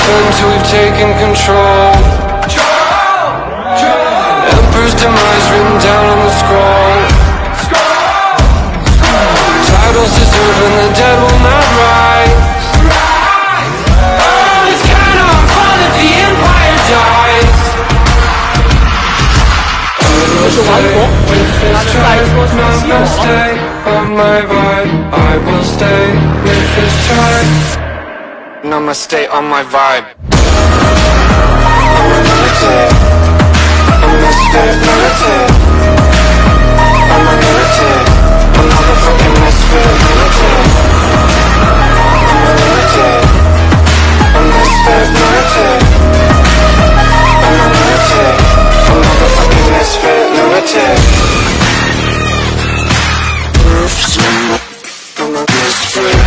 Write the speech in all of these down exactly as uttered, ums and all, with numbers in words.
until we've taken control. Emperor's demise written down on the scroll. Titles deserved and the dead will not rise. Oh, it's kinda fun if the empire dies. I'ma stay on my vibe. I will stay with this tribe. I'ma stay on my vibe. I'm a militant. I'm a misfit militant. I'm a militant. I'm a motherfucking misfit militant. I'm a militant. I'm a misfit militant. I'm a militant. I'm a motherfucking misfit militant. I'm a misfit.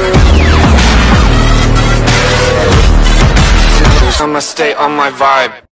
I'ma stay on my vibe.